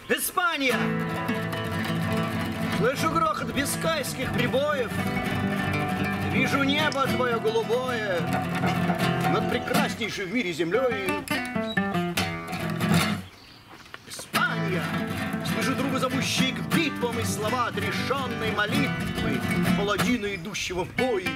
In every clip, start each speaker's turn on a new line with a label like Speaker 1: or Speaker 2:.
Speaker 1: Испания! Слышу грохот бискайских прибоев. Вижу небо твое голубое над прекраснейшей в мире землей. Испания! Слышу друга, зовущие к битвам, и слова отрешенной молитвы паладина, идущего в бой.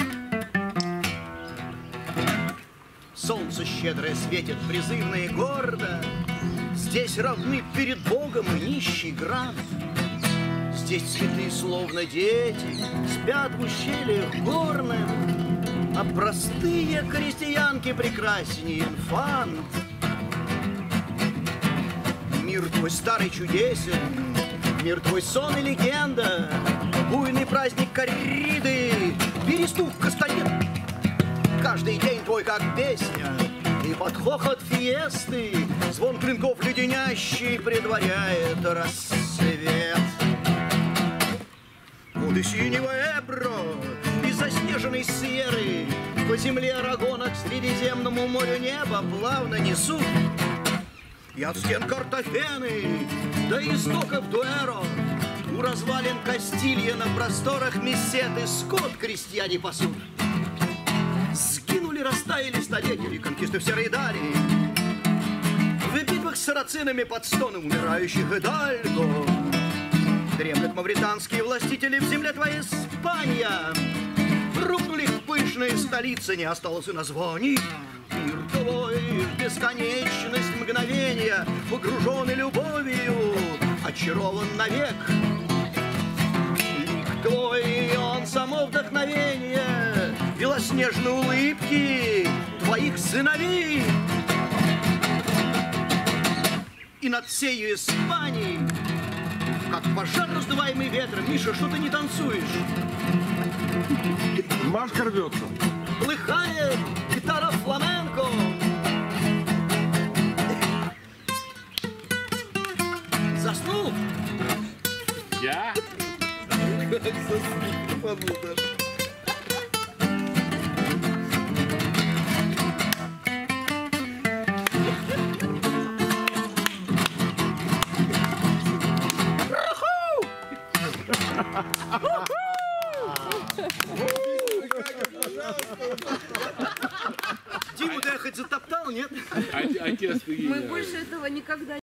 Speaker 1: Солнце щедрое светит призывно и гордо. Здесь равны перед Богом и нищий грант. Здесь цветы, словно дети, спят в ущельях горных, а простые крестьянки прекраснее инфант. Мир твой старый чудесен, мир твой сон и легенда, буйный праздник корриды, перестук кастанет. Каждый день твой как песня, и под хохот фиесты звон клинков леденящий предваряет рассвет. Воды синего Эбро и заснеженной Сьерры по земле Арагона к Средиземному морю небо плавно несут. И от стен Картафены до истоков Дуэро у развалин Кастилья на просторах Месеты скот крестьяне пасут. Сгинули, растаяли столетия конкисты в серой дали, в битвах с сарацинами под стоны умирающих Идальго. Дремлют мавританские властители в земле твоей Испания. Рухнули их пышные столицы, не осталось и названий. Мир твой в бесконечность мгновения, погруженный любовью, очарован навек. Лик твой, он само вдохновение белоснежной улыбки твоих сыновей. И над всею Испанией, как пожар, раздуваемый ветром. Миша, что ты не танцуешь?
Speaker 2: Машка рвется.
Speaker 1: Плыхает гитара фламенко. Заснул?
Speaker 2: Я?
Speaker 1: Заснул даже. Диму, ты хоть затоптал, нет?
Speaker 2: Отец, ты...
Speaker 3: Мы больше этого никогда